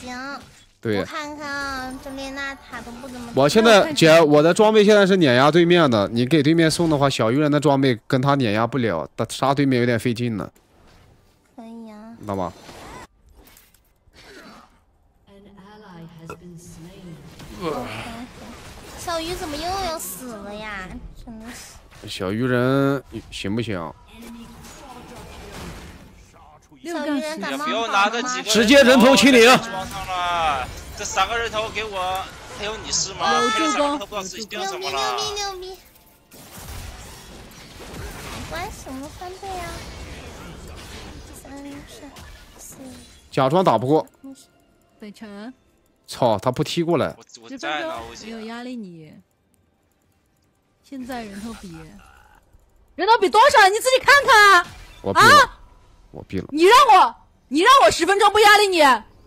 行。 对。 我看看啊，这列娜塔都不怎么。 我现在姐，我的装备现在是碾压对面的，你给对面送的话，小鱼人的装备跟他碾压不了，杀对面有点费劲呢。 可以啊。 知道吗？ 小鱼怎么又要死了呀？真的是。 小鱼人行不行？ 小鱼人感冒不要拿这几个直接人头清零。 装上了，这3个人头给我，还有你是吗？ 有助攻， 不知道自己定什么牛逼了。 牛逼牛逼！没关系，我们翻倍啊。3、4。 假装打不过。 北辰。 操，他不踢过来。 我在呢， 没有压力你。现在人头比多少？你自己看看啊！ 我毙了，我毙了。 你让我10分钟不压力你？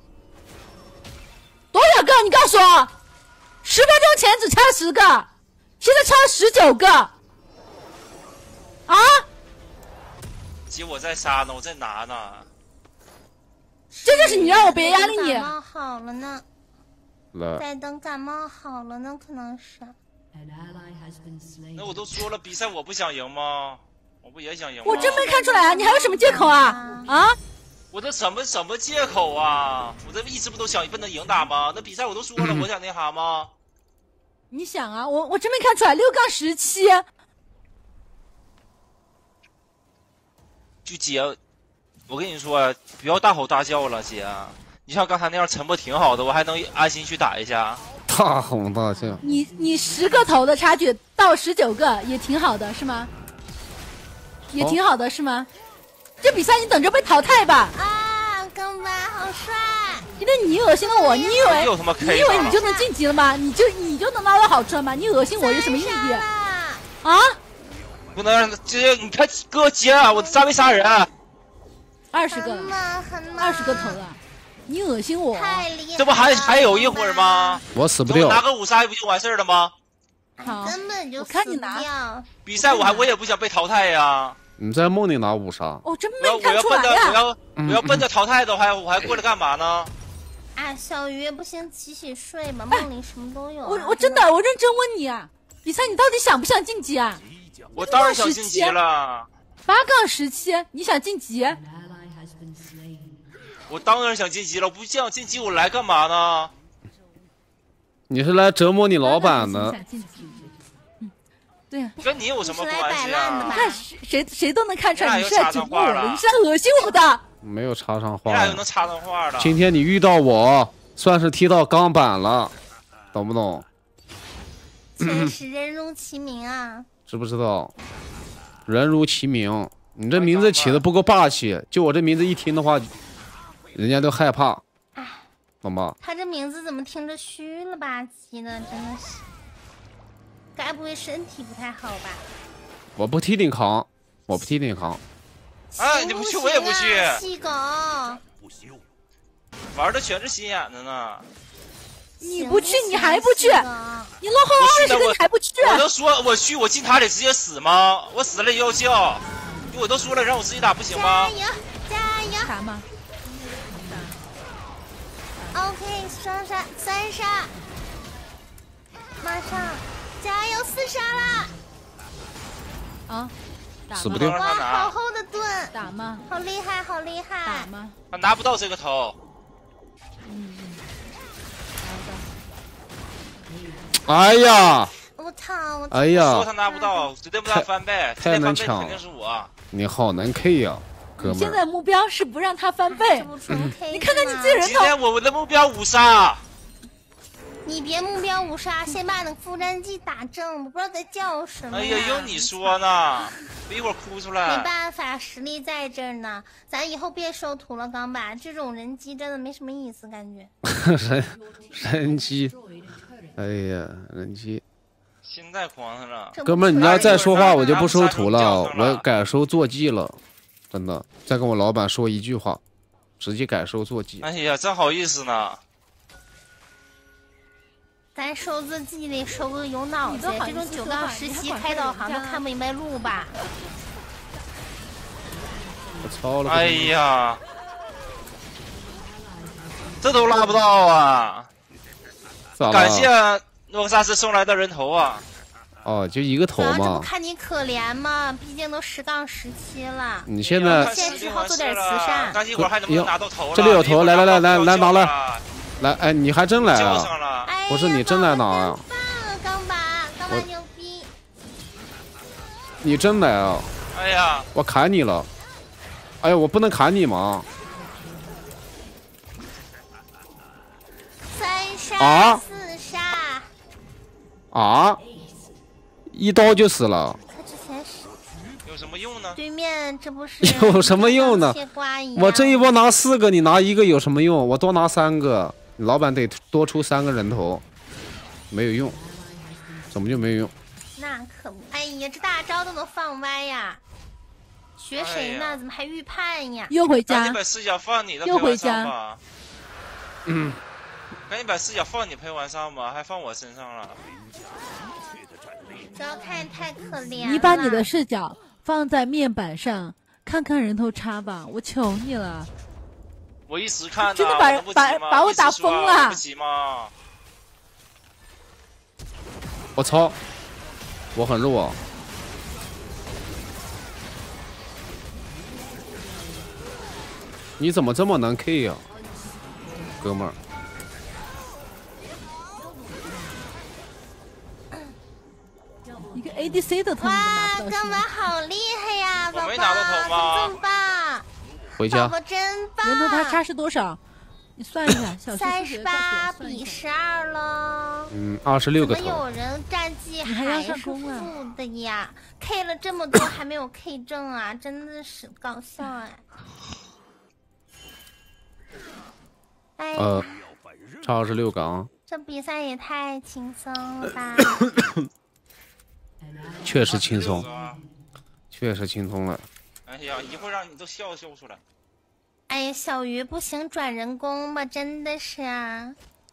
多少个？你告诉我，10分钟前只差10个，现在差19个。啊！ 姐，我在杀呢，我在拿呢。 这就是你让我别压力你。 感冒好了呢。在等感冒好了呢，可能是。 那我都说了，比赛我不想赢吗？我不也想赢吗？ 我真没看出来啊！你还有什么借口啊？啊！ 我这什么借口啊？我这一直不都想不能赢打吗？那比赛我都说了，我想那啥吗？ 你想啊，我真没看出来6-17。 就姐，我跟你说，不要大吼大叫了，姐。你像刚才那样沉默挺好的，我还能安心去打一下。 大吼大叫。 你10个头的差距到19个也挺好的，是吗？也挺好的，是吗？这比赛你等着被淘汰吧！ 啊，刚吧，好帅！ 因为你恶心了我，你以为你就能晋级了吗？你就能拿到好处了吗？你恶心我有什么意义？啊！ 不能让姐，你看哥姐，我杀没杀人 ？20个了，20个头了。你恶心我， 这不还有一会儿吗？ 我死不掉， 拿个5杀不就完事儿了吗？ 好， 根本就我看你拿。 比赛我也不想被淘汰呀。 你在梦里拿5杀？ 我真没看出来呀！ 我要奔着淘汰的，我还过来干嘛呢？ 啊，小鱼不行，洗洗睡吧，梦里什么都有。 我真的，我认真问你啊，比赛你到底想不想晋级啊？ 我当然想晋级了。 8-17，你想晋级？ 我当然想晋级了，我不想晋级我来干嘛呢？ 你是来折磨你老板的。 对呀， 跟你有什么关系啊？ 你看谁都能看出来你是来折磨我的，你是来恶心我的。 没有插上话。 你俩又能插上话了？ 今天你遇到我，算是踢到钢板了，懂不懂？ 确实人如其名啊。 知不知道？人如其名，你这名字起的不够霸气，就我这名字一听的话。人家都害怕，懂吧？ 他这名字怎么听着虚了吧唧的，真的是，该不会身体不太好吧？ 我不踢你扛，我不踢你扛。 哎，你不去我也不去。 细狗， 玩的全是心眼子呢。 你不去，你还不去？你落后20个，你还不去？ 我都说我去，我进塔里直接死吗？我死了也要叫。我都说了让我自己打不行吗？ 加油，加油！ 打吗？ OK， 双杀3杀，马上加油4杀啦！ 啊， 死不掉！ 哇，好厚的盾， 打吗？ 好厉害，好厉害！ 打吗？ 他拿不到这个头。 哎呀！ 我操！ 哎呀！ 说他拿不到，绝对不让翻倍， 太能抢了， 肯定是我。 你好能 K 呀！哥们， 现在目标是不让他翻倍。你看看你自己人头。 今天我的目标5杀。 你别目标5杀，先把那个副战绩打正。我不知道在叫什么。 哎呀，有你说呢，我一会儿哭出来。 没办法，实力在这儿呢。咱以后别收徒了，刚把这种人机真的没什么意思，感觉。 人机，哎呀，人机。 心太慌了。 哥们，你要再说话，我就不收徒了，我改收坐骑了。真的，再跟我老板说一句话，直接改收坐骑。 哎呀，真好意思呢。 咱收坐骑得收个有脑子，这种9杠实习开导航都看不明白路吧？ 我操了！ 哎呀， 这都拉不到啊！ 咋了？ 感谢诺克萨斯送来的人头啊！ 哦，就一个头主要这不嘛。 看你可怜吗？毕竟都10-17了。 你现在现实后做点慈善。 干一会儿还能不能拿到头了？ 这里有头，来拿来！来，哎，你还真来啊？ 哎、 不是你真来拿啊？ 钢板牛逼！ 你真来啊？ 哎呀， 我砍你了！哎呀，我不能砍你吗？ 3杀啊 4杀啊！一刀就死了。 他之前是有什么用呢？ 对面这不是有什么用呢？我这一波拿4个，你拿1个有什么用？我多拿3个，老板得多出3个人头，没有用，怎么就没有用？ 那可不，哎呀，这大招都能放歪呀！学谁呢？怎么还预判呀？ 又回家， 赶紧把视角放你的又回家。 赶紧把视角放你陪玩上吧，还放我身上了。 主要看太可怜了。 你把你的视角放在面板上，看看人头差吧，我求你了。 我一时看的， 真的把我打疯了。 不急吗？ 我操！我很弱。你怎么这么能 K 呀，哥们儿？ 一个 ADC 的头都拿不到。 钢板好厉害呀，宝宝！ 我没拿到头吗？ 这么棒！ 回家。 宝宝真棒！ 人头他差是多少？你算一下，小 38比12了。 26个头。 怎么有人战绩还是负的呀 ？K 了这么多还没有 K 正啊，真的是搞笑哎！哎呀， 差26个啊！ 这比赛也太轻松了吧！ 确实轻松，确实轻松了。 哎呀，一会儿让你都笑出来。 哎呀，小鱼不行，转人工吧，真的是啊。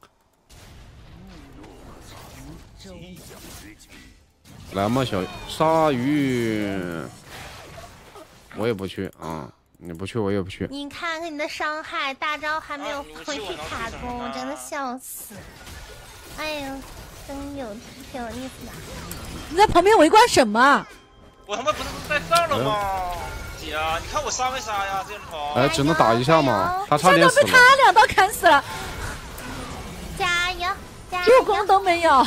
来嘛，小鲨鱼，我也不去啊，你不去我也不去。 你看看你的伤害，大招还没有回去卡攻，我真的笑死。哎呀，真挺有意思的。 你在旁边围观什么？ 我他妈不是在上了吗？姐啊，你看我杀没杀呀？这人头。 哎，只能打一下嘛，他差点死了。 被他2刀砍死了。 加油！加油！ 助攻都没有。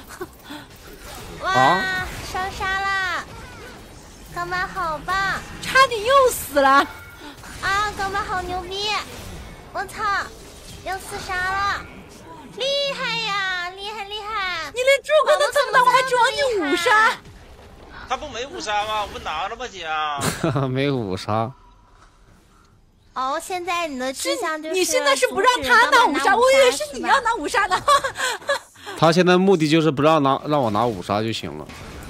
哇，双杀啦！钢板好棒， 差点又死了。 啊，钢板好牛逼！我操，又4杀了，厉害呀，厉害厉害！ 你连助攻都蹭不到，我还指望你5杀。 他不没5杀吗？我不拿了吗，姐？ 没5杀。 哦，现在你的志向就是你现在是不让他拿5杀，我以为是你要拿5杀呢。 他现在目的就是不让我拿5杀就行了。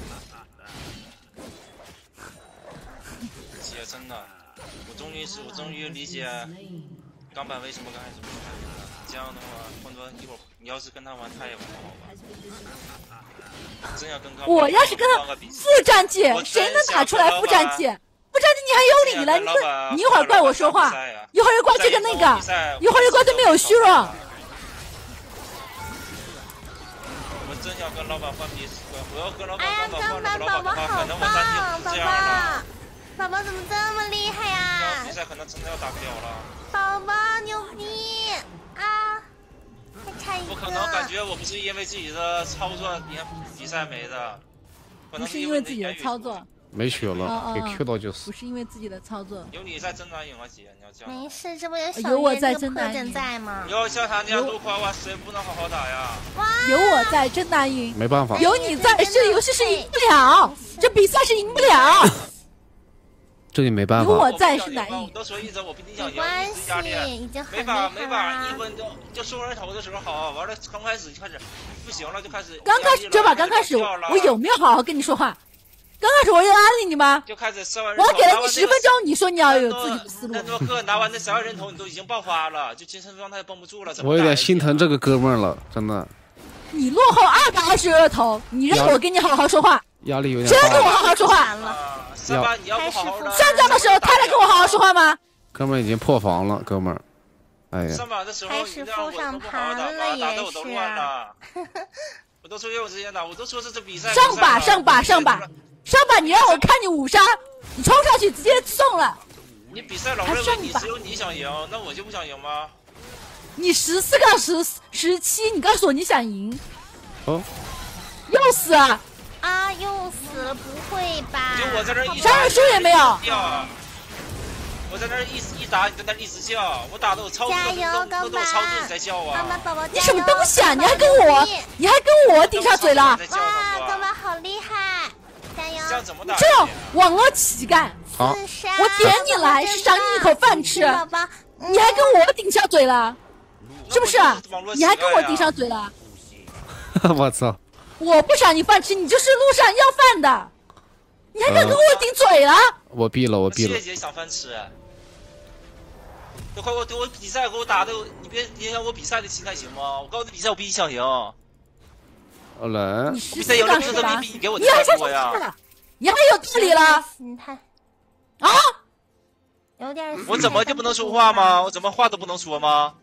姐，真的，我终于理解钢板为什么刚开始不开了。这样的话，换做一会儿你要是跟他玩，他也玩不好吧？真要跟钢板， 我要是跟他副战绩，谁能打出来副战绩？副战绩你还有理了？你一会儿怪我说话，一会儿又怪这个那个，一会儿又怪对面有虚弱。 我真想跟老板换比试，我要跟老板换钢板宝宝好棒，宝宝怎么这么厉害呀？ 比赛可能真的要打不了了。 宝宝牛逼啊！还差一个。 我可能感觉我不是因为自己的操作比赛没的， 不是因为自己的操作。 没血了，给 Q 到就死。 不是因为自己的操作。 有你在真难赢啊，姐，你要这样。 没事，这不有小有我在真难赢在吗？ 要像他那样多夸夸，谁不能好好打呀？ 有我在真难赢。 没办法。 有你在，这游戏是赢不了，这比赛是赢不了。 这里没办法。 有我在是难赢。 都说一直我比你想赢， 关系已经很厉害了。 没法，1分就收人头的时候好，完了刚开始就开始不行了，就开始。 刚开始这把刚开始我有没有好好跟你说话？刚开始我有安利你吗？ 就开始射完人头，我给了你10分钟，你说你要有自己的思路。 那多克拿完那12人头，你都已经爆发了，就精神状态绷不住了。 我有点心疼这个哥们儿了，真的。 你落后220个头，你让我跟你好好说话。 压力有点大。谁来跟我好好说话？ 你要不好好的。 上架的时候他来跟我好好说话吗？ 哥们儿已经破防了，哥们儿。 哎呀， 上把的时候开始附上盘了也是。 我都说有之前打，我都说是这比赛。 上把，你让我看你5杀，你冲上去直接送了。 你比赛老认为你只有你想赢，那我就不想赢吗？ 你14杠17，你告诉我你想赢。 哦。 又死啊！ 啊，又死了，不会吧？ 就我在这一杀人数也没有。 我在那一打，你在那一直叫，我打的我超加油， 都我超盾在叫啊！ 宝宝， 你什么东西啊？你还跟我顶上嘴了？ 哇，宝宝好厉害！加油！ 这样怎么打？ 这网络乞丐！ 好， 我点你来是赏你一口饭吃， 宝宝， 你还跟我顶上嘴了，是不是？你还跟我顶上嘴了？ 我操！ 我不赏你饭吃，你就是路上要饭的，你还敢跟我顶嘴了？ 我毙了！ 谢姐想饭吃，都快给我比赛给我打的，你别影响我比赛的心态行吗？我告诉你比赛我比你想赢。 好来， 比赛赢了不是他比你给我的多呀？ 你还有道理了？ 心态啊？ 有点。 我怎么就不能说话吗？我怎么话都不能说吗？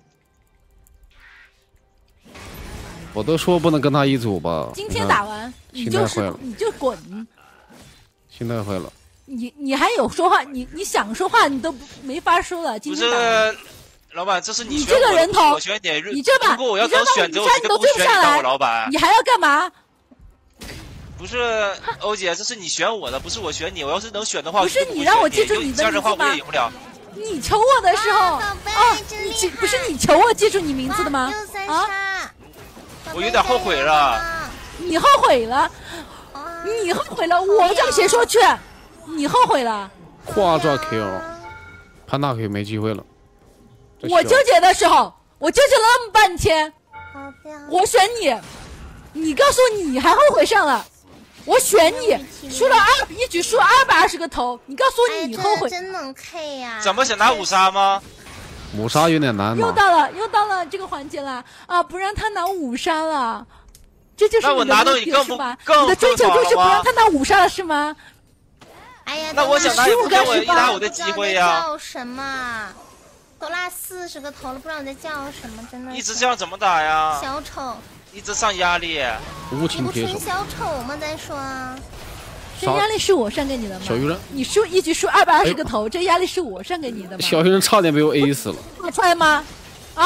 我都说不能跟他一组吧。 今天打完你就滚。 心态坏了。 你还有说话？你想说话你都没法说了。今天打完。 老板，这是你这个人头， 我选你， 你这把， 如果我要当选择，我你都对不上来， 老板， 你还要干嘛？ 不是欧姐，这是你选我的，不是我选你。我要是能选的话， 不是你让我记住你的名字吗？你求我的时候，不是你求我记住你名字的吗？啊， 我有点后悔了。 你后悔了？你后悔了？我让谁说去？你后悔了？ 挂着 Q， 潘大 Q 没机会了。 我纠结的时候，我纠结了那么半天，我选你，你告诉我你还后悔上了，我选你，输了一局输220个头，你告诉我你后悔， 真能 K 呀！ 怎么想拿5杀吗 ？5杀有点难拿。 又到了这个环节了啊！不让他拿5杀了，这就是你的目的是吧？你的追求就是不让他拿5杀了是吗？ 哎呀， 那我想拿 15杠 18，拿我的机会呀！ 叫什么？都拉40个头了，不知道你在叫什么，真的。 一直这样怎么打呀？ 小丑。 一直上压力。 无情铁手。 你不纯小丑吗？再说。 这压力是我上给你的吗？ 小鱼人， 你一局输220个头，这压力是我上给你的吗？ 小鱼人差点被我 A 死了。 打出来吗？啊！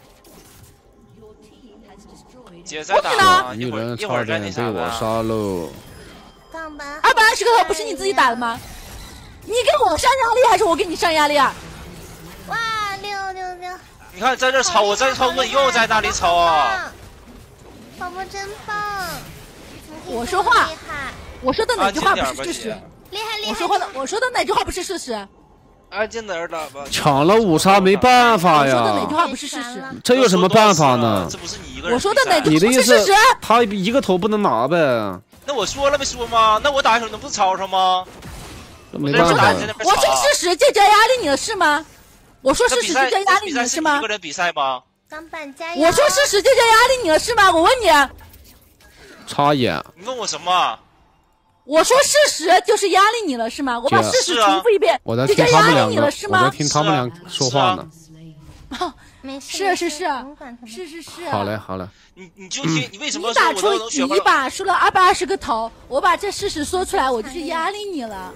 解散打了， 一人差点被我杀喽。 220个头不是你自己打的吗？你给我上压力还是我给你上压力啊？ 哇，666！ 你看在这吵，我在吵，你又在那里吵啊！ 宝宝真棒！ 我说话，我说的哪句话不是事实？ 厉害厉害！我说的哪句话不是事实？ 安静点打吧。 抢了5杀没办法呀！ 我说的哪句话不是事实？ 这有什么办法呢？ 这不是你一个人。 我说的哪句话不是事实？ 他一个头不能拿呗。 那我说了没说吗？那我打的时候能不吵吵吗？ 没办法， 我说事实，这叫压力你了是吗？我说事实，这叫压力你了是吗？ 一个人比赛吗？ 我说事实，这叫压力你了是吗？我问你。 插眼。 你问我什么？ 我说事实就是压力你了是吗？我把事实重复一遍， 这叫压力你了是吗？我在听他们俩说话呢。 是。 好嘞，好嘞。 你就听，你为什么你打出一把输了220个头，我把这事实说出来，我就是压力你了。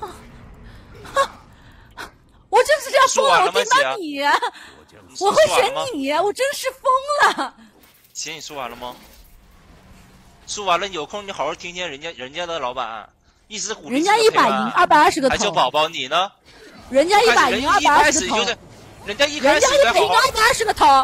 我真是这样疯了，我听到你，我会选你，我真是疯了。 姐，你说完了吗？说完了，有空你好好听听人家的老板，一直鼓励。 人家一把赢220个头， 还叫宝宝你呢？ 人家一把赢220个头， 人家一开始一把赢220个头。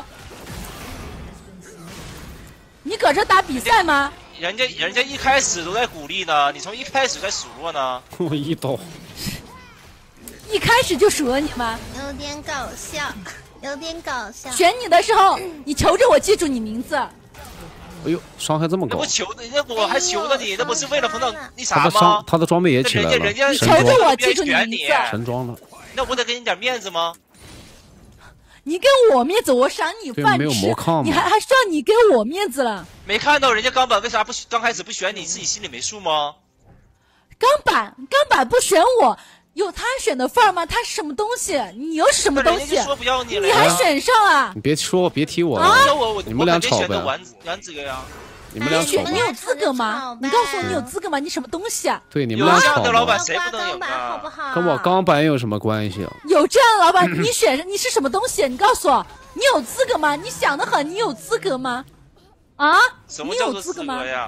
你搁这打比赛吗？ 人家一开始都在鼓励呢，你从一开始在数落呢。 我一刀。 一开始就数落你吗？ 有点搞笑，有点搞笑。 选你的时候，你求着我记住你名字。 哎呦，伤害这么高！ 那不求的，那我还求着你，那不是为了碰到那啥吗？ 他的装备也起来了。 你求着我记住你名字。 神装了。 那我得给你点面子吗？ 你给我面子，我赏你饭吃，你还是让你给我面子了。 没看到人家冈板为啥刚开始不选你，自己心里没数吗？ 冈板不选我， 有他选的份儿吗？他是什么东西？你又是什么东西？ 说不要你了， 你还选上了？ 你别说，别提我了。你们俩吵呗。 玩这个呀。 你们俩吵。 你有资格吗？你告诉我你有资格吗？你什么东西啊？ 对，你们俩吵。 有这样的老板谁不能有啊？ 跟我钢板有什么关系？ 有这样的老板，你选上你是什么东西？你告诉我，你有资格吗？你想得很，你有资格吗？啊？ 什么叫做资格呀？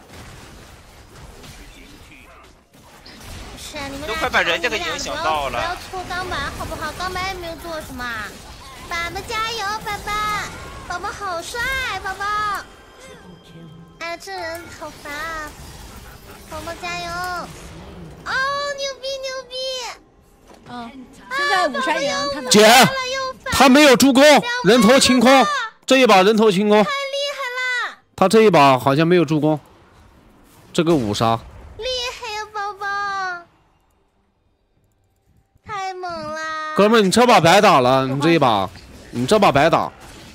是啊，你们都快把人家给影响到了。 不要戳钢板好不好？钢板也没有做什么。爸爸加油，爸爸！宝宝好帅，宝宝！哎，这人好烦啊！宝宝加油！哦，牛逼牛逼！ 嗯，现在武山岩他姐，他没有助攻，人头清空。这一把人头清空， 太厉害了！ 他这一把好像没有助攻，这个五杀。 厉害呀，宝宝！太猛了！ 哥们儿，你这把白打了，你这一把，你这把白打。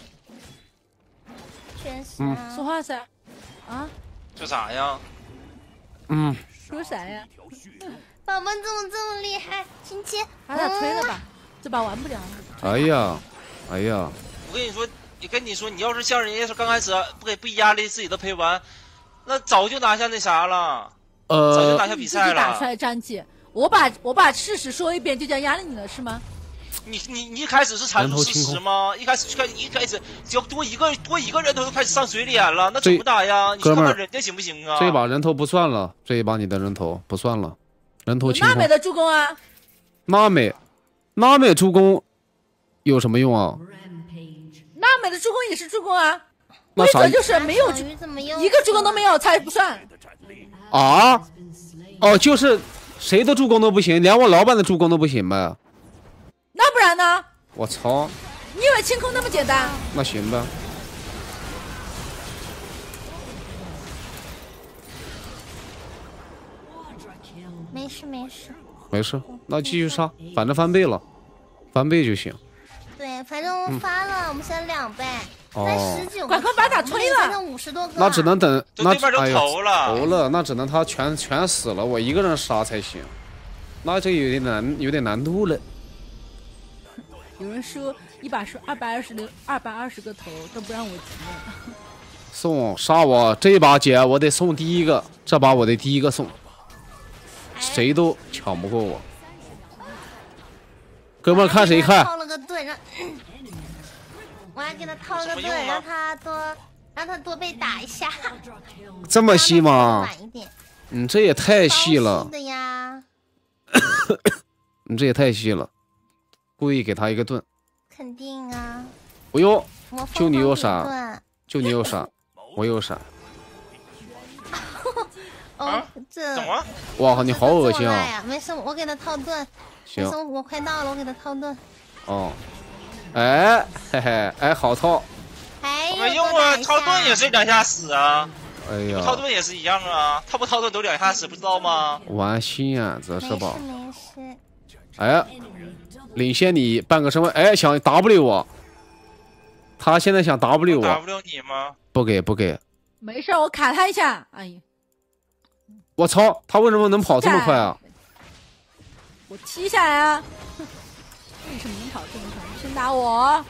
确实。 说话噻。啊？ 说啥呀？ 说啥呀？ 宝宝怎么这么厉害？亲亲， 把他吹了吧，这把玩不了了。 哎呀，哎呀！ 我跟你说，你要是像人家说刚开始不给压力自己都赔完，那早就拿下那啥了。早就拿下比赛了。 打出来战绩，我把事实说一遍，就叫压力你了是吗？ 你一开始是阐述事实吗？一开始只要多一个人头就开始上水脸了，那怎么打呀？你看看人家行不行啊？ 这一把人头不算了，这一把你的人头不算了，人头清空。 娜美的助攻啊？娜美助攻有什么用啊？ 娜美的助攻也是助攻啊，规则就是没有一个助攻都没有才不算。 啊？哦，就是谁的助攻都不行，连我老板的助攻都不行呗？ 那不然呢？ 我操！ 你以为清空那么简单？ 那行吧。 没事没事。 没事，那继续杀，反正翻倍了，翻倍就行。 对，反正发了，我们现在2倍，才19个， 快把打推了， 剩50多个。 那只能等，那哎呀，投了，那只能他全死了，我一个人杀才行。那这有点难度了。 有人说一把是220个头都不让我急了。 送杀我这一把姐，我得送第一个，这把我得第一个送，谁都抢不过我。哥们看谁看？ 套了个盾，我还给他套了个盾，让他多被打一下。 这么细吗？你这也太细了。 的呀。 你这也太细了。故意给他一个盾， 肯定啊！ 哎呦，就你有闪，就你有闪，我有闪。 哦，这怎么？ 哇，你好恶心啊！ 没事，我给他套盾。 行， 我快到了，我给他套盾。 哦，哎，嘿嘿，哎，好套。 没用啊，套盾也是2下死啊！ 哎呀， 套盾也是一样啊，他不套盾都2下死，不知道吗？ 玩心眼子是吧？ 没事。 哎。领先你半个身位，哎，想 W 我，他现在想 W 我 ，W 你吗？ 不给， 没事，我卡他一下。哎呀， 我操，他为什么能跑这么快啊？ 我踢下来啊！为什么能跑这么快？先打我，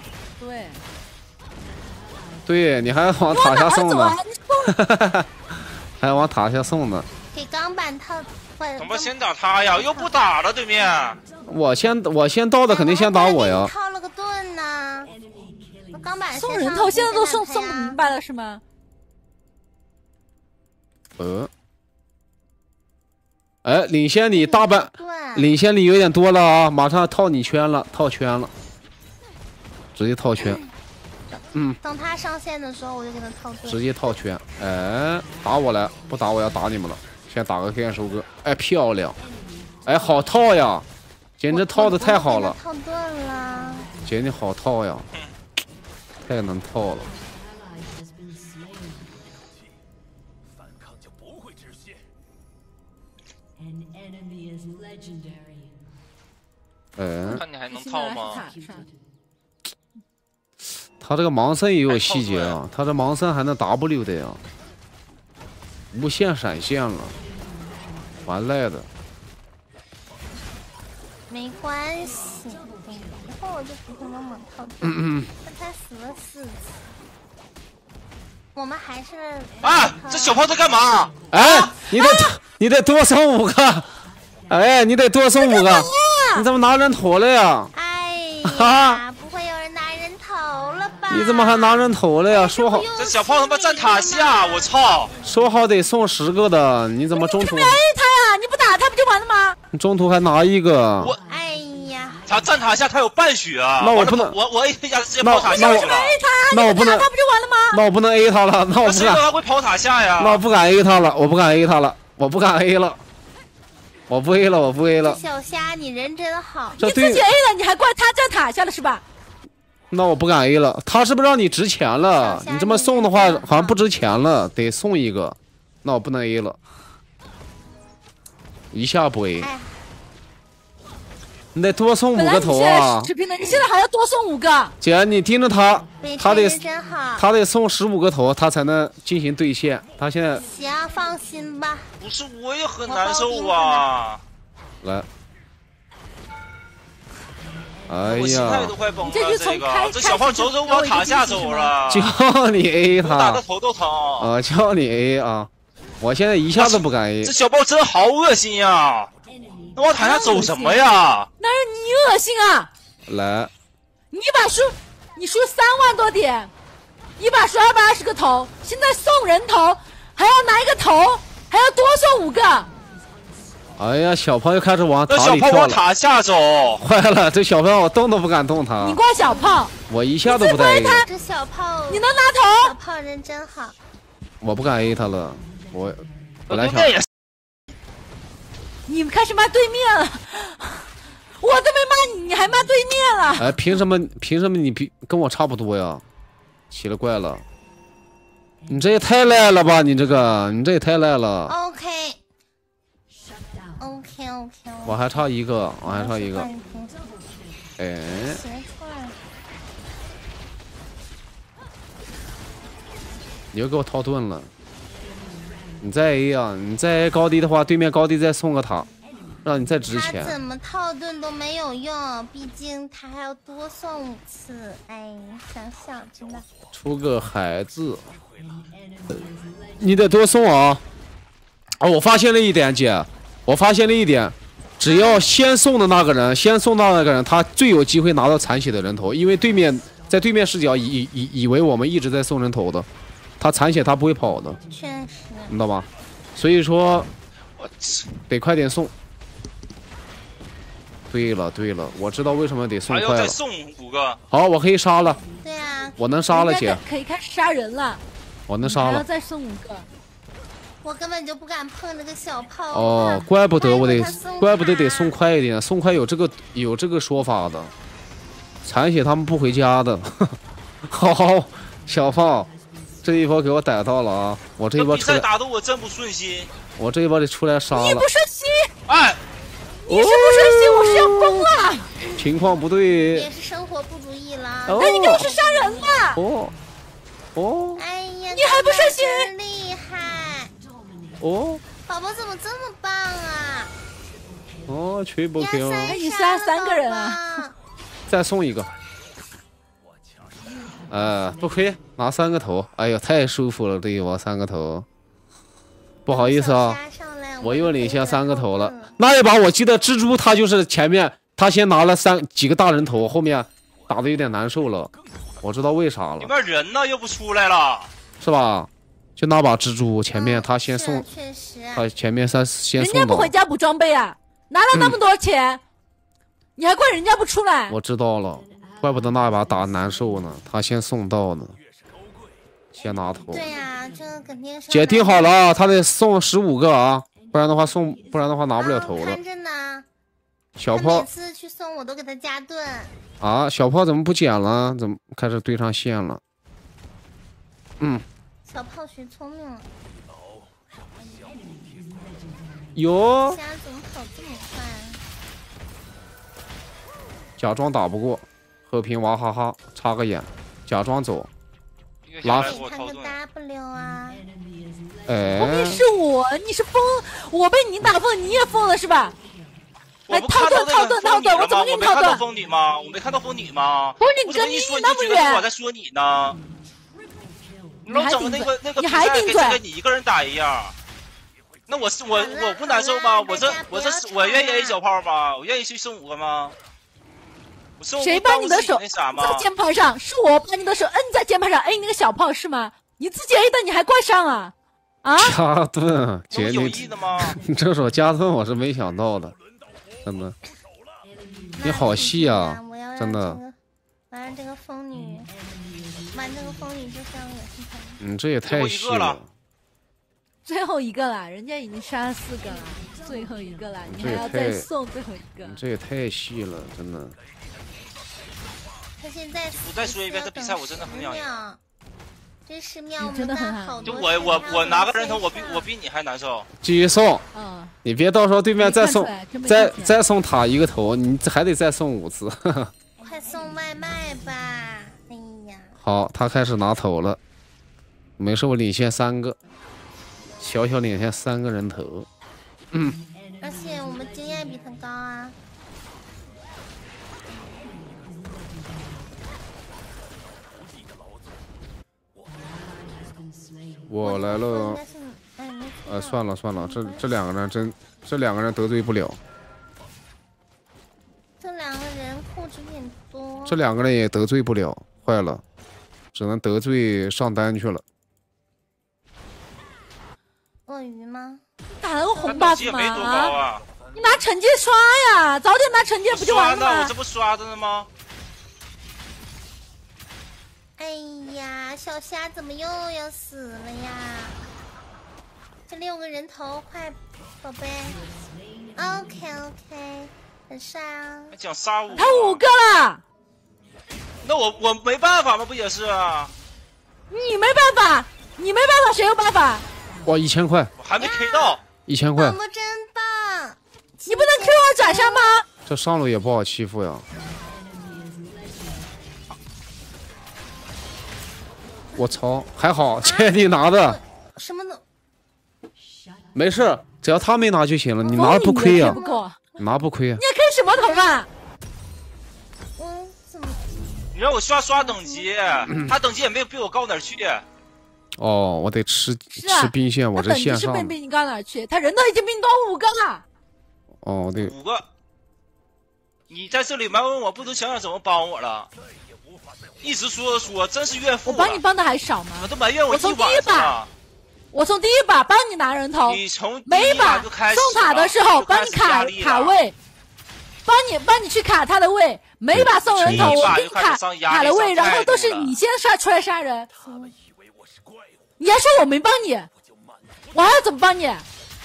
对，你还往塔下送呢，还往塔下送呢。 给钢板套。 怎么先打他呀？又不打了，对面。 我先到的肯定先打我呀。 套了个盾呢。钢板送人头，现在都送不明白了是吗？ 哎，领先你大半，领先你有点多了啊！马上套你圈了，套圈了，直接套圈。 等他上线的时候，我就给他套盾。 直接套圈，哎，打我来，不打我要打你们了。先打个黑暗收割，哎，漂亮，哎，好套呀，简直套的太好了， 套盾了， 简直好套呀，太能套了。 反抗就不会止血。 哎， 看你还能套吗？ 他这个盲僧也有细节啊，他这盲僧还能 W 的呀，无限闪现了。完赖的， 没关系，以后我就不会那么套盾。他才死了4次，我们还是啊！这小炮在干嘛？ 哎，你得多送5个，哎，你得多送5个，你怎么拿人头了呀？ 哎呀，不会有人拿人头了吧？ 你怎么还拿人头了呀？说好这小炮他妈站塔下，我操！ 说好得送10个的，你怎么中途？ 没他呀，你不打他不就完了吗？ 你中途还拿1个？ 哎呀， 他站塔下，他有半血啊！ 那我不能， 我 A 一下直接跑塔下去了。 那我不能， 他不就完了吗？ 那我不能 A 他了，那我不敢。 他会跑塔下呀？ 那我不敢 A 他了，我不敢 A 他了，我不敢 A 了，我不 A 了，我不 A 了。 小虾，你人真好。 你自己 A 了，你还怪他站塔下了是吧？ 那我不敢 A 了，他是不是让你值钱了？你这么送的话，好像不值钱了，得送1个。那我不能 A 了，一下不 A。你得多送5个头啊！ 持平的，你现在还要多送5个。 姐，你盯着他，他得送15个头，他才能进行兑现。他现在行，放心吧。 不是，我也很难受啊。 来，哎我心呀， 态都快崩了。 这小炮走往塔下走了。 叫你 A 他， 打的头都疼。 叫你 A 啊！我现在一下都不敢 A。 这小炮真好恶心呀！那往塔下走什么呀？ 哪有你恶心啊！ 来， 你输3万多点，一把输220个头，现在送人头，还要拿1个头，还要多送5个。 哎呀，小炮又开始往塔里跳了。 小炮往塔下走， 坏了！这小炮我动都不敢动他。 你怪小炮， 我一下都不带 A。 这小炮， 你能拿头？ 小炮人真好。 我不敢 A 他了，我本来想。 你们开始骂对面了，我都没骂你，你还骂对面了？ 哎，凭什么你跟我差不多呀？奇了怪了，你这也太赖了吧！你这也太赖了。 OK。 我还差1个，哎，你又给我套盾了。你再 A 啊！你再 A 高低的话，对面高低再送个塔，让你再值钱。 他怎么套盾都没有用，毕竟他还要多送5次。哎，想想真的。 出个孩子，你得多送啊！哦，我发现了一点，姐，只要先送的那个人，他最有机会拿到残血的人头，因为对面视角以为我们一直在送人头的，他残血他不会跑的。 确实。 你知道吧？所以说，得快点送。对了，我知道为什么得送快了。 还要再送5个。 好，我可以杀了。 对啊。 我能杀了，姐。 可以开始杀人了。 我能杀了。 还要再送5个。 我根本就不敢碰这个小炮。 哦，怪不得得送快一点，送快有这个说法的。残血他们不回家的。好，小炮。这一波给我逮到了啊！我这一波出来， 比赛打得我真不顺心。 我这一波得出来杀了。 你不顺心？ 哎， 你是不顺心，我是要疯了。 情况不对。 也是生活不如意了。 那你更是杀人了。 哦。 哎呀， 你还不顺心？ 真厉害。 哦。 宝宝怎么这么棒啊？ 哦，全部 Q。 你杀3个人啊！ 再送1个。不亏，拿3个头，哎呦，太舒服了，这一波3个头。不好意思啊，我又领先3个头了。那一把我记得蜘蛛他就是前面他先拿了几个大人头，后面打的有点难受了，我知道为啥了。 里面人呢又不出来了， 是吧？就那把蜘蛛前面他先送，他前面先送。 人家不回家补装备啊，拿了那么多钱，你还怪人家不出来？ 我知道了。怪不得那把打难受呢，他先送到呢，先拿头。 对呀，这个肯定是。 姐盯好了啊，他得送15个啊，不然的话拿不了头了。 看着呢。 小炮每次去送我都给他加盾。 啊，小炮怎么不捡了？怎么开始对上线了？ 小炮学聪明了。 有。 瞎怎么跑这么快？ 假装打不过。和平娃哈哈，插个眼，假装走，拉。 看个 W 啊！ 哎， 后面是我，你是疯，我被你打疯，你也疯了是吧？ 我不看到那个疯女了吗？我没看到疯女吗？我没看到疯女吗？ 不是你跟你那么远， 我在说你呢。你老整那个比赛跟你一个人打一样。那我不难受吗？我愿意 A 小炮吗？我愿意去送5个吗？ 谁把你的手摁在键盘上？是我把你的手摁在键盘上 A 那个小炮是吗？你自己 A 的，你还怪上啊？啊！ 加盾，姐有意的吗？ 你这手加盾我是没想到的，真的。你好细啊，真的。 我让这个疯女，玩这个疯女就像我心疼。 你这也太细了。 最后一个了，人家已经杀4个了，最后一个了，你还要再送最后一个。 你这也太细了，真的。 他现在我再说一遍，这比赛我真的很想赢。 这10秒真的很好。 就我拿个人头，我比你还难受。 继续送，你别到时候对面再送他一个头，你还得再送5次。 快送外卖吧！哎呀， 好，他开始拿头了，没事，我领先3个，小领先3个人头。 而且我们经验比他高啊。 我来了，算了，这两个人得罪不了。 这2个人控制有点多。 这2个人也得罪不了，坏了，只能得罪上单去了。 鳄鱼吗？ 打了个红 buff 吗？你拿惩戒刷呀，早点拿惩戒不就完了吗？ 我这不刷着呢吗？ 哎呀，小虾怎么又要死了呀？这6个人头，快，宝贝。OK， 很帅啊。 还讲杀5， 他5个了。 那我没办法吗？不也是啊？ 你没办法，谁有办法？ 哇，1000块， 我还没 K 到。 1000块， 宝宝真棒！ 你不能 Q 我斩杀吗？ 这上路也不好欺负呀。我操，还好，姐你拿的。 什么都没事，只要他没拿就行了，你拿不亏呀。拿不亏啊。 你要 K 什么头啊？ 我怎么？ 你让我刷等级，他等级也没有比我高哪儿去。 哦，我得吃兵线，我这线上。 是比你高哪儿去？他人都已经比你多5个了。 哦，对。 5个。你在这里埋问我，不都想想怎么帮我了？一直说，真是怨妇。 我帮你帮的还少吗？ 我都埋怨我一晚上。 我从第一把帮你拿人头， 你从每一把送塔的时候帮你卡位，帮你去卡他的位，每一把送人头我给你卡了位，然后都是你先出来杀人。你还说我没帮你，我还要怎么帮你？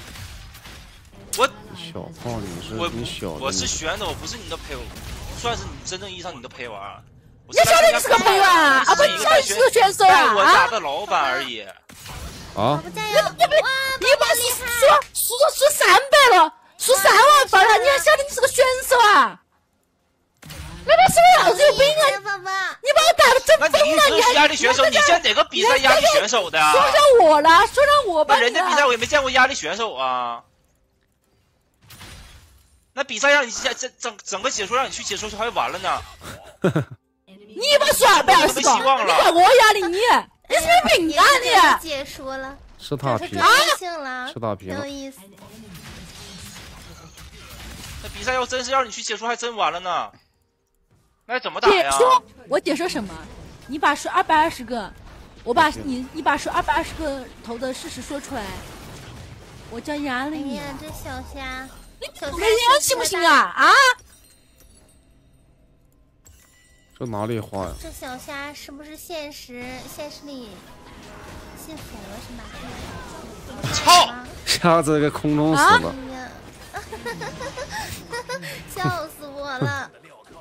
小炮，你小， 我是玄的，我不是你的陪，不算是你真正意义上你的陪玩。 你晓得你是个陪玩啊？不，你晓得你是个选手啊？ 我打的老板而已。 啊！ 你把输300了，输3万分了，你还晓得你是个选手啊？那不是我老子有病啊！你把我打的真疯了，你还压力选手？你现在哪个比赛压力选手的？ 说上我了，说让我帮你。 人家比赛我也没见过压力选手啊。那比赛让你整个解说让你去解说就还完了呢。 你把耍不了是吧？你管我压力你是没病啊你！ 解说了， 是他皮啊， 是他皮了。 有意思。 那比赛要真是让你去解说，还真完了呢。那怎么打呀？ 解说？我解说什么？你把输220个，我把你把输220个头的事实说出来，我叫压力你。 哎呀，这小虾， 没良心不行啊啊！ 这哪里花呀？ 这小虾是不是现实里信服了是吧？ 操！ 瞎子在空中死了。 笑死我了！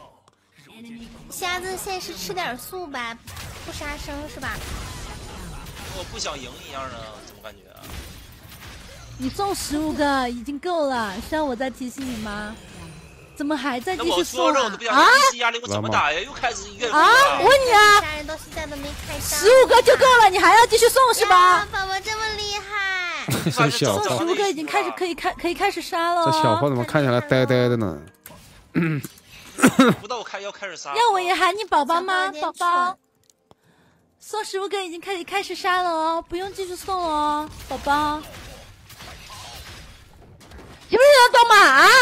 瞎子现实吃点素吧，不杀生是吧？ 我不想赢一样的，怎么感觉啊？ 你中15个已经够了，需要我再提醒你吗？怎么还在继续送啊？ 啊！压力我怎么打呀？又开始怨妇啊！我问你啊， 杀人到现在都没开上 ，15个就够了，你还要继续送是吧？ 宝宝这么厉害， 这小炮，十五哥已经开始可以开始杀了。 这小炮怎么看起来呆呆的呢？ 不知道我要开始杀。 要我也喊你宝宝吗？宝宝，送15个已经开始杀了哦，不用继续送了哦，宝宝。听不听得懂吗？啊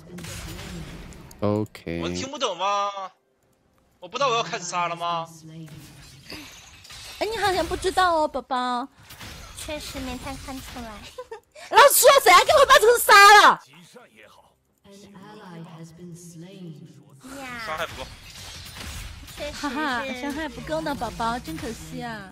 ？OK。 我听不懂吗？我不知道我要开始杀了吗？ 哎，你好像不知道哦，宝宝。 确实没太看出来。 老子说谁给我把这个杀了？ 伤害不够。 哈哈，伤害不够呢，宝宝，真可惜啊！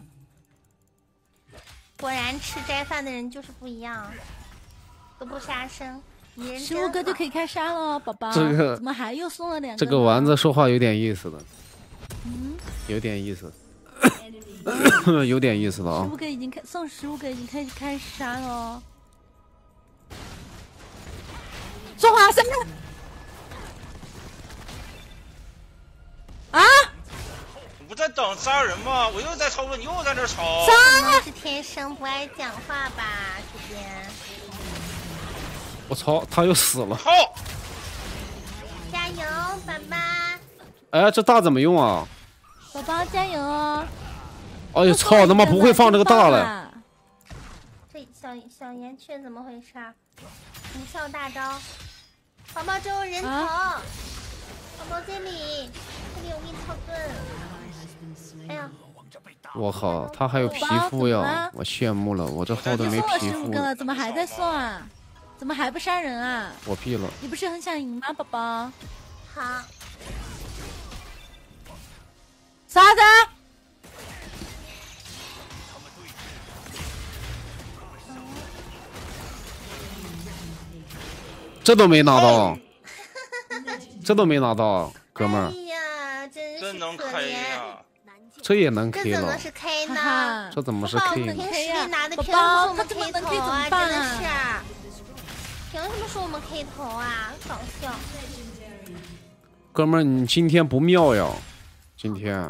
果然吃斋饭的人就是不一样，都不杀生。 15个就可以开杀了，宝宝。 这个怎么还又送了2个？ 这个丸子说话有点意思的，有点意思，有点意思的啊。 15个已经送15个已经开始杀了哦。说话声。啊！ 你不在等杀人吗？我又在吵你，又在那吵。 可能是天生不爱讲话吧，这边。 我操，他又死了。 好， 加油，爸爸！ 哎，这大怎么用啊？ 宝宝加油哦！ 哎呦操，他妈不会放这个大了。 这小岩雀怎么回事？无效大招，宝宝只有人头。宝宝这里有蜜桃盾。哎呀！ 我靠，他还有皮肤呀！我羡慕了，我这号都没皮肤。 15个了，怎么还在送啊？怎么还不杀人啊？ 我闭了。 你不是很想赢吗，宝宝？ 好。 啥子？ 这都没拿到，这都没拿到，哥们儿。 哎呀， 真能 K 呀！ 这也能 K 了？ 这怎么是 K 呢？ 这怎么是 K 呢？ 平时你拿的凭什么我们 K 头啊？真的是，凭什么说我们 K 头啊？搞笑！ 哥们儿，你今天不妙呀，今天。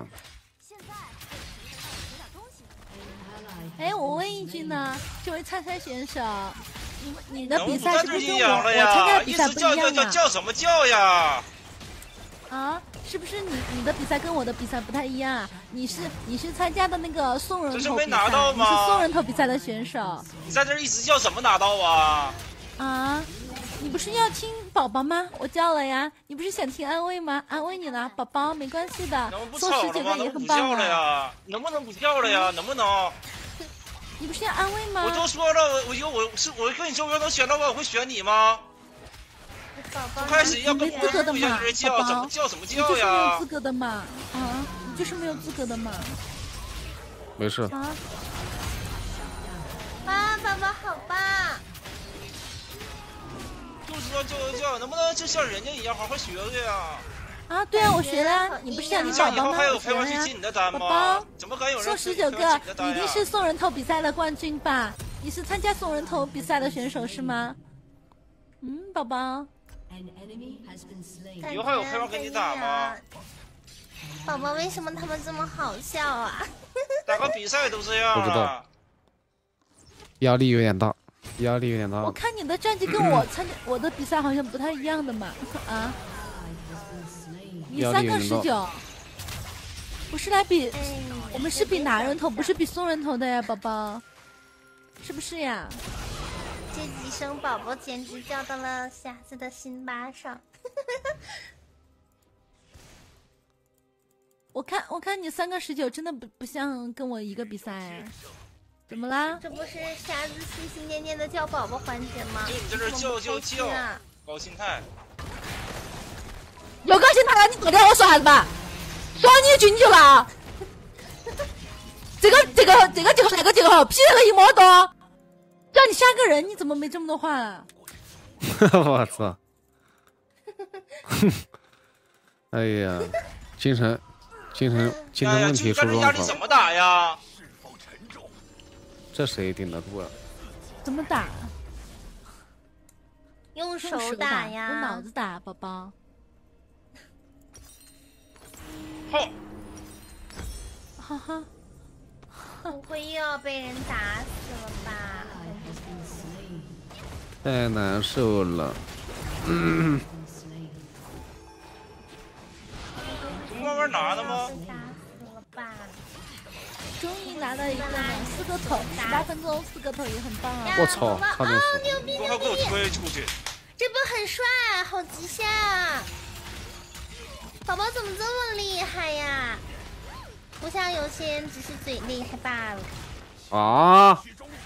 哎，我问一句呢，这位参赛选手，你的比赛是不是跟我参加的比赛不一样啊？ 叫什么叫呀？ 啊，是不是你的比赛跟我的比赛不太一样啊？你是参加的那个送人头比赛，你是送人头比赛的选手。 你在这一直叫怎么拿到啊？ 啊，你不是要听宝宝吗？我叫了呀，你不是想听安慰吗？安慰你了，宝宝没关系的，送19个也很棒了。能不能不叫了呀？能不能？ 你不是要安慰吗？ 我都说了，我跟你说，我能选到我会选你吗？刚开始要跟没资格的嘛， 叫怎么叫什么叫呀？ 你就是没有资格的嘛，啊，你就是没有资格的嘛。 没事。 啊！哇，宝宝好棒！ 就说叫，能不能就像人家一样好好学学呀？ 啊，对啊，我学了。你不是想你宝宝吗？ 还有陪我去进你的单吗？ 宝宝， 怎么敢有人送19个？你一定是送人头比赛的冠军吧？你是参加送人头比赛的选手是吗？宝宝。 以后还有陪我跟你打吗？ 宝宝，为什么他们这么好笑啊？ 打个比赛都这样。 不知道。压力有点大，压力有点大。 我看你的战绩跟我参加我的比赛好像不太一样的嘛，啊。你3个19，不是来比，我们是比拿人头，不是比送人头的呀，宝宝，是不是呀？ 这几声宝宝简直叫到了匣子的心巴上。 我看你3个19，真的不像跟我一个比赛，怎么啦？ 这不是匣子心心念念的叫宝宝环节吗？ 就你在这叫，高心态。 有高兴他了，你昨天我说啥子吧？说你一句你就闹。这个那个好，劈了一摸多，叫你杀个人，你怎么没这么多话啊？ 我操！哎呀，精神问题出状况。 压力怎么打呀？ 这谁顶得住啊？ 怎么打？ 用手打呀， 用脑子打，宝宝。 好， 哈哈，不会又要被人打死了吧？ 太难受了。 慢慢拿的吗？ 终于拿到一个了，4个头，18分钟4个头也很棒啊！ 我操，差点死！ 牛逼牛逼！ 给我推出去！ 这波很帅，好极限啊！宝宝怎么这么厉害呀？不像有些人只是嘴厉害罢了。 啊！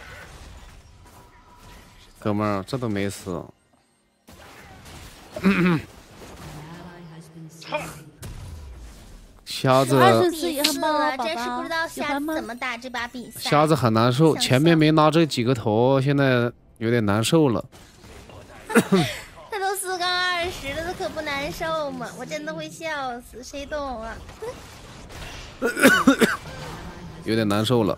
哥们儿，这都没死。瞎子 24次也很棒啊，宝真是不知道瞎子喜欢吗？ 怎么打这把比赛。 瞎子很难受，前面没拿这几个头，现在有点难受了。 他都4杠20了，他可不难受吗？我真的会笑死，谁懂啊？ 有点难受了。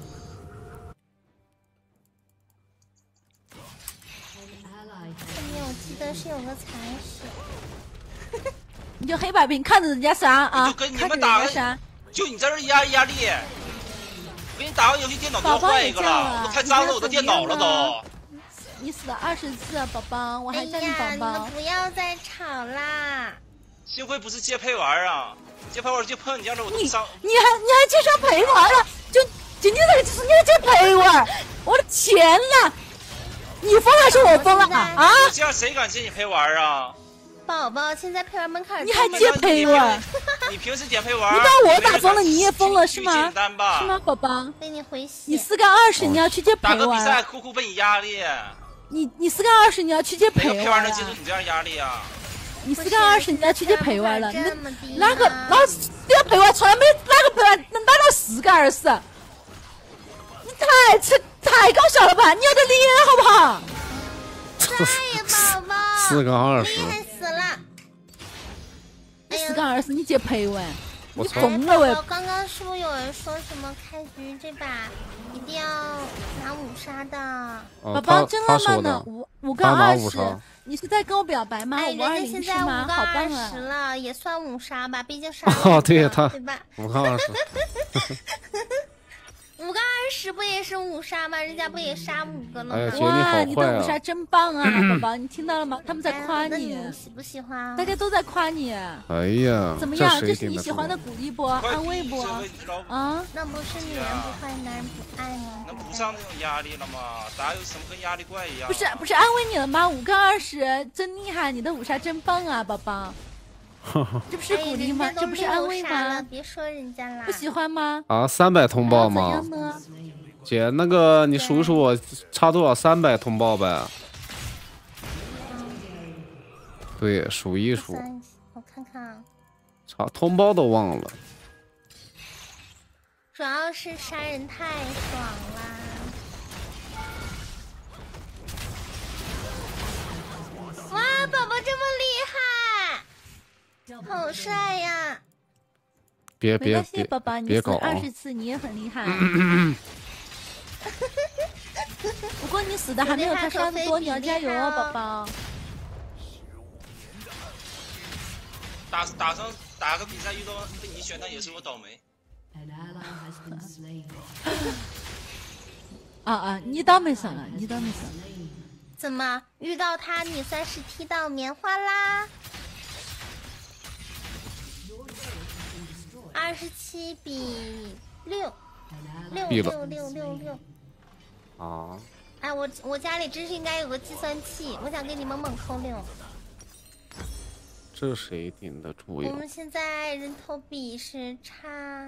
后面我记得是有个残血。 你就黑把柄看着人家杀啊！ 就跟你看着们打人家杀。 就你在这压力，我给你打个游戏电脑都要坏一个了，我都快脏了我的电脑了都。 你死了20次啊，宝宝，我还叫你宝宝。 你们不要再吵啦！ 幸亏不是接陪玩啊，接陪玩就碰你这样的我都伤。 你还介绍陪玩了？就今天这个就是你还接陪玩，我的天呐！你疯还是我疯了啊？ 这样谁敢接你陪玩啊？ 宝宝，现在陪玩门槛， 你还接陪玩？ 你平时点陪玩， 你把我打疯了，你也疯了是吗？ 简单吧？ 是吗，宝宝？ 给你回血。 你4杠20，你要去接陪玩？ 打个比赛，哭哭被你压力。 你4杠20，你要去接陪玩？ 陪玩能接住你这样压力啊？ 你4杠20，你要去接陪玩了？哪个老子这陪玩从来没哪个陪玩能打到4杠20？你太搞笑了吧！你要点脸好不好？ 帅呀，宝宝 ！4杠20， 厉害死了！ 你4杠20，你接陪玩？ 我操！ 疯了喂！ 刚刚是不是有人说什么开局这把一定要拿5杀的？ 宝宝真浪漫呢，5杠20，你是在跟我表白吗？ 哎，人家现在5杠20了，也算5杀吧，毕竟杀哦，对他对吧 ？5杠20。 5杠20不也是5杀吗？人家不也杀5个了吗？ 哎呀，姐你好坏啊！ 你的5杀真棒啊，宝宝，你听到了吗？他们在夸你， 喜不喜欢？ 大家都在夸你。 哎呀， 怎么样？这是你喜欢的鼓励不？安慰不？啊？ 那不是女人不坏，男人不爱吗？ 那不上那种压力了吗？打有什么跟压力怪一样？ 不是安慰你了吗？5杠20真厉害，你的5杀真棒啊，宝宝。这不是鼓励吗？这不是安慰吗？ 别说人家啦。 不喜欢吗？ 啊，300通报吗？姐，那个你数一数我差多少300通报呗？对，数一数。 我看看。 差通报都忘了。 主要是杀人太爽啦！哇，宝宝这么厉害！好帅呀！ 别宝宝，你死20次你也很厉害。不过你死的还没有他杀的多，你要加油啊，宝宝。 打个比赛遇到被你选，那也是我倒霉。 你倒霉上了，你倒霉上了。 怎么遇到他你算是踢到棉花啦？27比6，6。 啊！ 哎，我家里真是应该有个计算器，我想给你们猛扣6。 这谁顶得住呀？ 我们现在人头比是差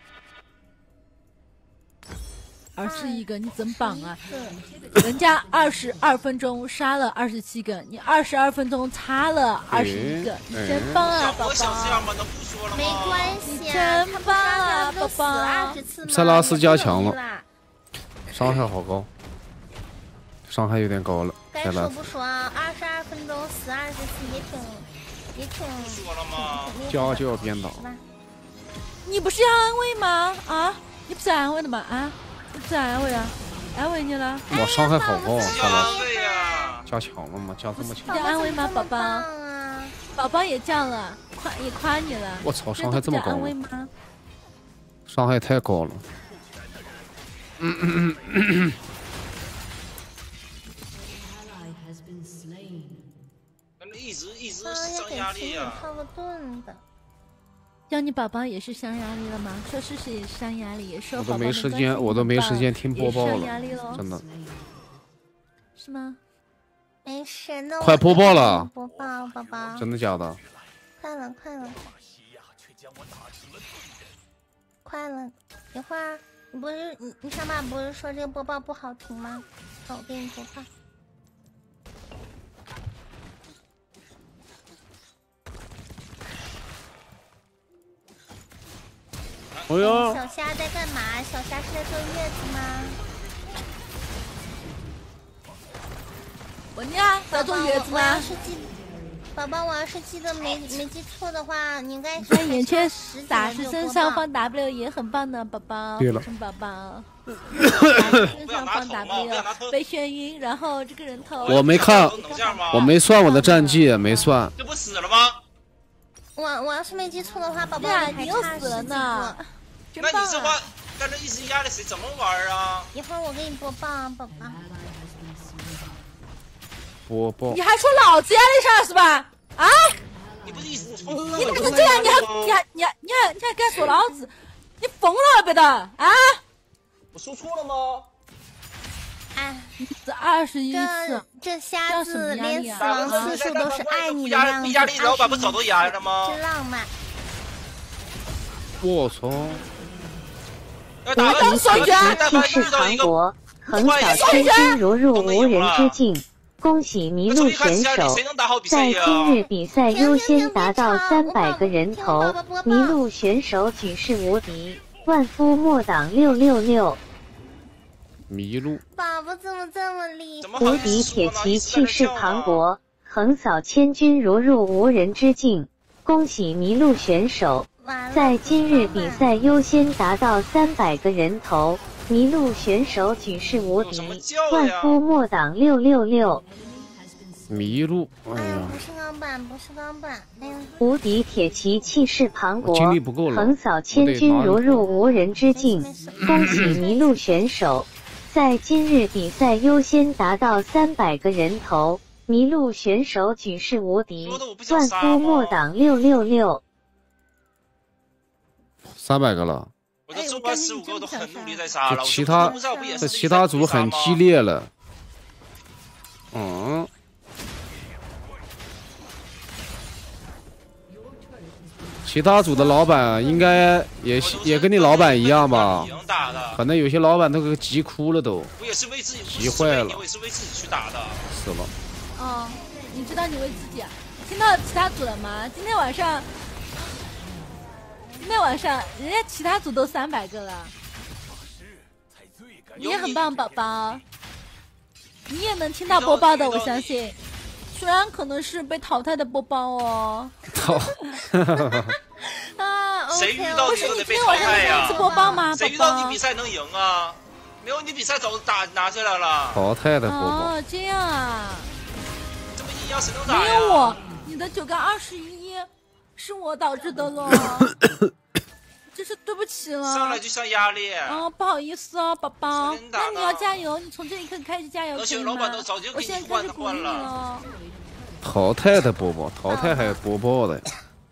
21个，你真棒啊！人家22分钟杀了27个，你22分钟插了21个，你真棒啊，宝宝！ 没关系， 真棒啊，宝宝！ 塞拉斯加强了，伤害好高，伤害有点高了。 该说不说啊，22分钟死20次也挺说了吗？ 家就要颠倒。 你不是要安慰吗？啊，你不是安慰的吗？啊，你不是安慰啊？安慰你了。 哇，伤害好高啊！ 安慰呀！ 加强了吗？加这么强？ 要安慰吗，宝宝？宝宝也叫了，也夸你了。 我操，伤害这么高安慰吗？ 伤害太高了。 泡个盾的。 教你宝宝也是上压力了吗？说事实也是上压力，也说我都没时间，我都没时间听播报了，真的。 是吗？ 没事，那快播报了。 播报，宝宝。 真的假的？ 快了，快了。快了，一会儿你不是你上把不是说这个播报不好听吗？走，我给你播报。 哎呦， 小虾在干嘛？小虾是在坐月子吗？ 我呀，在坐月子吗？ 宝宝，我要是记得没记错的话，你应该是。 那眼圈打是身上放 W 也很棒的，宝宝。 对了。 宝宝。身上放 W 被眩晕，然后这个人头。 我没看，我没算我的战绩，没算。 这不死了吗？ 我要是没记错的话，宝宝你又死了呢。 那你这话在这一直压着谁怎么玩啊？ 一会儿我给你播报啊，宝宝。 播报。 你还说老子压力上是吧？啊！ 你不是一直你怎么这样？你还敢说老子？你疯了别的啊！ 我说错了吗？ 哎， 这21次， 这瞎子连死亡次数都是爱你的样子， 压力老把不早都压了吗？ 真浪漫。 我操！ 我刚说一句， 气势磅礴，横扫千军如入无人之境。恭喜麋鹿选手在今日比赛优先达到300个人头，麋鹿选手举世无敌，万夫莫挡666。 麋鹿， 宝宝怎么这么厉害？ 无敌铁骑气势磅礴，横扫千军如入无人之境。恭喜麋鹿选手在今日比赛优先达到300个人头。麋鹿选手举世无敌，万夫莫挡666。 麋鹿， 哎呀，不是钢板，不是钢板，哎呀！ 无敌铁骑气势磅礴， 精力不够了， 横扫千军如入无人之境。恭喜麋鹿选手在今日比赛优先达到300个人头。麋鹿选手举世无敌，万夫莫挡666。 300个了。 我这中班15个都很努力在杀了， 其他组很激烈了。嗯。其他组的老板应该也跟你老板一样吧？可能有些老板都给急哭了都。 我也是为自己急坏了。 我也是为自己去打的。 死了。 哦，你知道你为自己听到其他组了吗？今天晚上人家其他组都300个了。你也很棒，宝宝。你也能听到播报的，我相信。虽然可能是被淘汰的播报哦。 啊， 谁遇到你都得被淘汰呀？ 播报吗？ 谁遇到你比赛能赢啊？没有你比赛早拿下来了。 淘汰的播报。 哦，这样啊。 这么硬要谁能打呀？ 没有我，你的9杠21是我导致的了。真是对不起了。 上来就上压力。 哦，不好意思哦，宝宝。那你要加油，你从这一刻开始加油，可以吗？我现在开始鼓励你了。 淘汰的播报，淘汰还有播报的。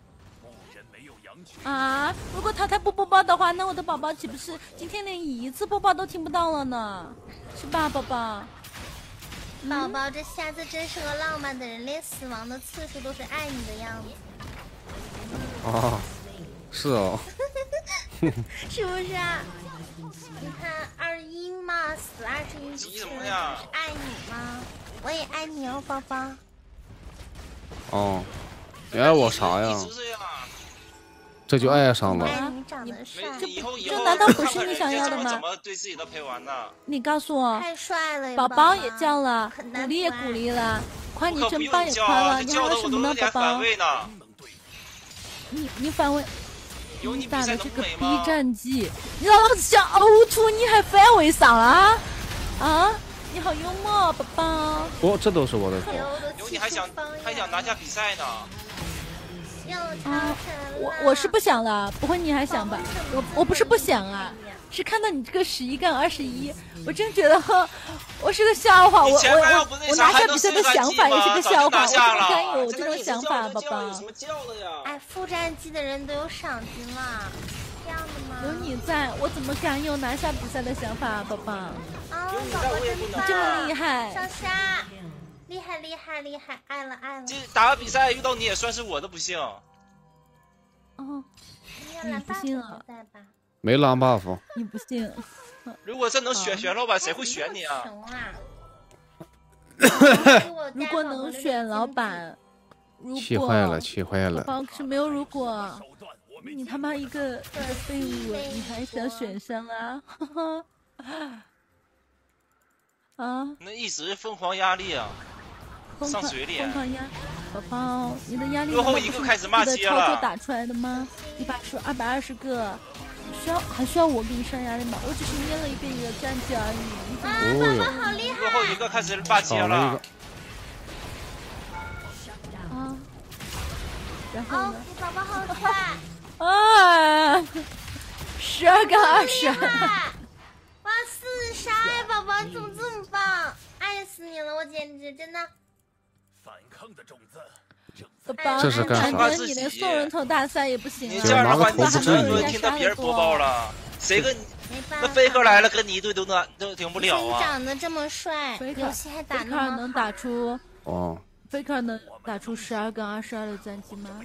啊！如果淘汰不播报的话，那我的宝宝岂不是今天连一次播报都听不到了呢？是吧，宝宝？ 宝宝，这瞎子真是个浪漫的人，连死亡的次数都是爱你的样子。 哦。是哦， 是不是啊？你看21嘛，死21次，是爱你吗？我也爱你哦，宝宝。 哦，你爱我啥呀？这就爱上了。 你长得帅， 这难道不是你想要的吗？ 怎么对自己的陪玩呢？ 你告诉我， 太帅了， 宝宝也叫了，鼓励也鼓励了，夸你真棒也夸了，你还有什么呢，宝宝？你反问。你打的这个 B 战绩，你老子想呕吐，你还反为啥啦？啊，你好幽默，宝宝。 哦，这都是我的错。 有你还想拿下比赛呢？ 我是不想了，不会你还想吧？我不是不想啊，是看到你这个11-21，我真觉得我是个笑话。我拿下比赛的想法也是个笑话，我怎么敢有这种想法，宝宝？ 哎，副战绩的人都有赏金了，这样的吗？ 有你在，我怎么敢有拿下比赛的想法，宝宝？ 啊，宝宝真棒， 这么厉害， 上沙，厉害，爱了。 这打个比赛遇到你也算是我的不幸。 哦，你不信啊？ 没蓝 buff。 你不信？ 如果真能选老板，谁会选你啊？ 如果能选老板， 气坏了。 宝宝可是没有如果，你他妈一个废物，你还想选上啊？啊！ 那一直疯狂压力啊，上嘴里。 疯狂压，宝宝，你的压力最后一个开始骂街了。 操作打出来的吗？一把输220个，还需要我给你上压力吗？我只是捏了一遍你的战绩而已。 宝宝好厉害！ 最后一个开始骂街了。 啊！然后呢？ 宝宝好帅！ 啊！12个20。 哇，4杀呀，宝宝怎么这么棒？爱死你了，我简直真的。 反抗的种子。 宝宝， 这是干啥？ 你连送人头大赛也不行啊！ 你这样的话，你只能听到别人播报了。谁跟你？那飞哥来了，跟你一队都顶不了啊！ 你长得这么帅，游戏还打那么好， 能打出哦。 飞克能打出12跟22的战绩吗？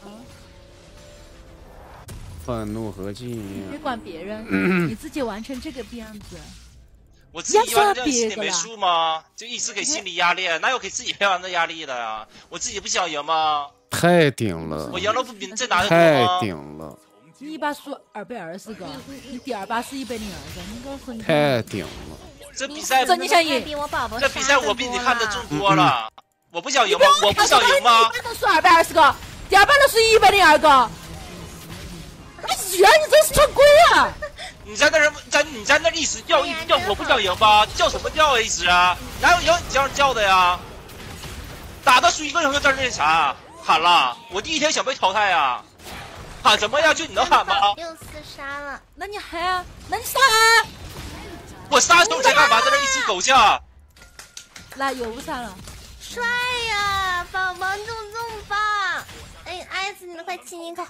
愤怒和记忆。 别管别人，你自己完成这个样子。 我自己完成心里没数吗？就一直给心理压力，哪有给自己培养的压力的呀？我自己不想赢吗？ 太顶了！ 我赢了不比这拿的多吗？太顶了！ 你一把输220个，你第2把是102个，你告诉你。 太顶了！ 这比赛你想赢？ 这比赛我比你看的重多了。我不想赢吗？我不想赢吗？ 第一把能输220个，第2把能输102个。居然你真是成鬼啊！ 你在那一直叫我不想赢吧？叫什么叫啊一直啊？哪有你这样叫的呀？打到输1个人就在那啥喊了，我第一天想被淘汰呀！喊什么呀？就你能喊吗？ 又4杀了， 那你还啊？那你杀啊！ 我杀手在干嘛？在那一直狗叫。 那有不杀了？ 帅呀，宝宝怎么这么棒？哎，爱死你了，快亲一口。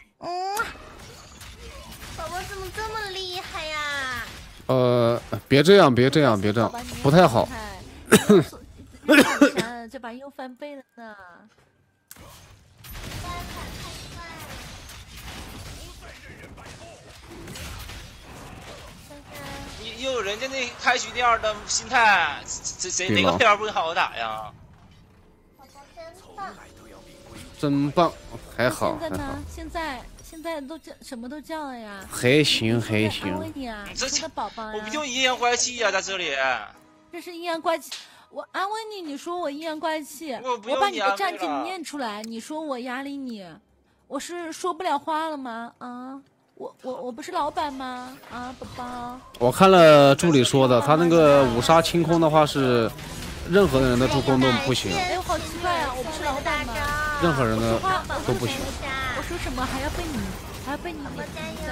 宝宝怎么这么厉害呀？ 别这样，不太好。 这把又翻倍了呢。 又有人家那开局那样的心态，谁哪个配儿不好打呀？ 真棒，还好。 现在呢？现在都叫什么都叫了呀？ 还行。 安慰你啊，你的宝宝呀！ 我不就阴阳怪气呀，在这里。 这是阴阳怪气，我安慰你，你说我阴阳怪气， 我把你的战绩念出来，你说我压力你，我是说不了话了吗？啊，我不是老板吗？啊，宝宝。 我看了助理说的，他那个5杀清空的话是任何人的助攻都不行。 哎呦，好奇怪啊！我不是老板吗？ 任何人的都不行。 我说什么还要被你点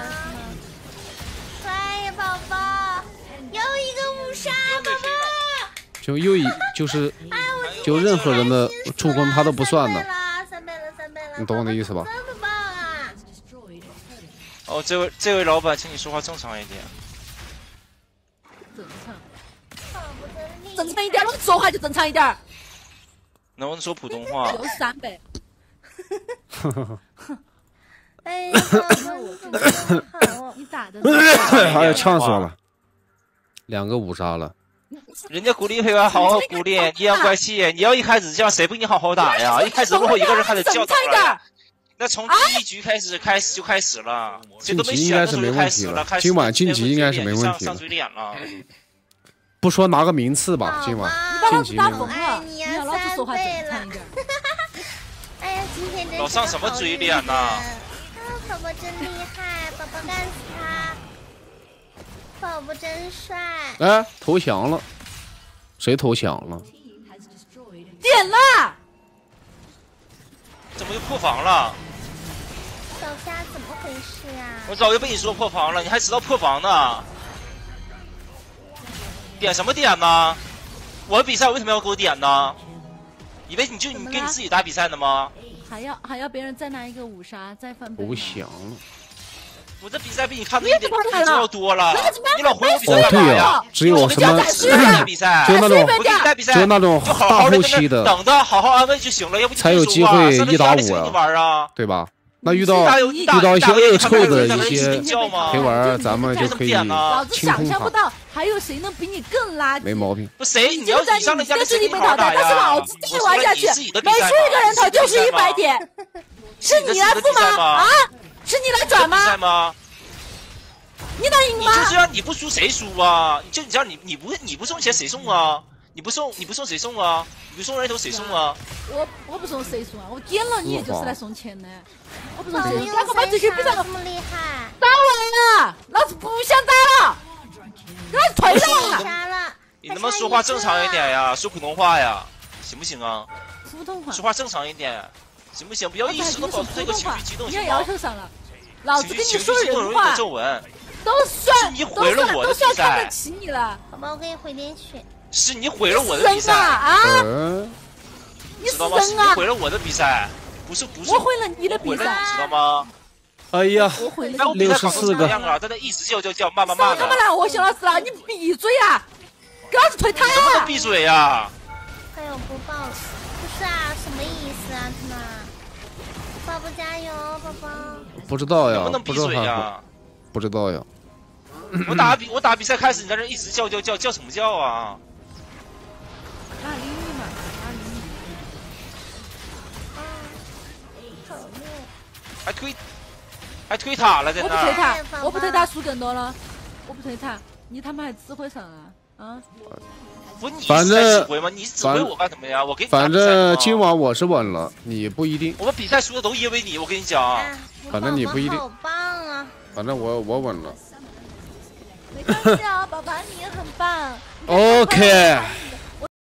帅呀，宝宝！又一个5杀，宝宝！ 就任何人的助攻他都不算的。 3倍了！ 你懂我的意思吧？ 这么棒啊！ 哦，这位老板，请你说话正常一点。 正常一点，我说话就正常一点。 能不能说普通话？ 有3倍。 哎呀， 你打的， 哎呀，呛死我了！2个5杀了。 人家鼓励配合好好鼓励，阴阳怪气。你要一开始这样，谁不给你好好打呀？一开始落后一个人开始叫打了。那从第一局开始就开始了，这都没选的时候就开始了。 今晚晋级应该是没问题。 上嘴脸了。 不说拿个名次吧，今晚晋级没问题。 你要老子说话正常一点。哎呀，今天真是老上什么嘴脸呐？ 宝宝真厉害，宝宝干死他！宝宝真帅！ 哎，投降了，谁投降了？ 点了！ 怎么又破防了？ 小虾怎么回事啊？ 我早就被你说破防了，你还知道破防呢？点什么点呢？我的比赛为什么要给我点呢？以为你跟你自己打比赛的吗？ 还要别人再拿一个5杀再翻倍。 不行了。 我这比赛比你看的一点比要多了，你老回我比赛干嘛呀？只有什么比赛， 就那种就那种大后期的， 等着好好安慰就行了，要不才有机会1打 5啊， 对吧？那遇到一些恶臭的一些陪玩，咱们就可以老子想象不到还有谁能比你更垃圾。 没毛病。 不谁？你要上人家的是你被淘汰，但是老子继续玩下去，每输一个人头就是100点，是你来付吗？啊？是你来转吗？你能赢吗？ 你就这样，你不输谁输啊？就你这样，你不送钱谁送啊？你不送谁送啊？你不送人头谁送啊？ 我不送谁送啊？我点了你也就是来送钱的，我不送谁送。 那个把这些比赛这么厉害， 打完了，老子不想打了，老子退了。 你能不能说话正常一点呀？说普通话呀，行不行啊？ 普通话。 说话正常一点，行不行？不要一时都搞出这个情绪激动， 你也要求上了，老子跟你说人话。都算你毁了我的比赛， 看得起你了。 好吧，我给你回点血。 是你毁了我的比赛啊！你知道吗？是你毁了我的比赛，不是。 我毁了你的比赛， 知道吗？ 哎呀，64个啊，在那一直叫，骂的。 他妈烂我小老师了，你闭嘴啊！给老子退台啊！ 能不能闭嘴呀？ 还有不报，不是啊，什么意思啊？他妈，宝宝加油，宝宝。 不知道呀， 能不能闭嘴呀？ 不知道呀。 我打比赛开始，你在这一直叫什么叫啊？ 拉lin你嘛，拉lin你。 好累。还推塔了，在那。 我不推塔输更多了。我不推塔，你他妈还指挥上啊？ 不，你是在指挥吗？你指挥我干什么呀？我给你。 反正今晚我是稳了，你不一定。 我们比赛输的都因为你，我跟你讲。 反正你不一定。 好棒啊！ 反正我稳了。 没关系啊，宝宝你也很棒。 OK。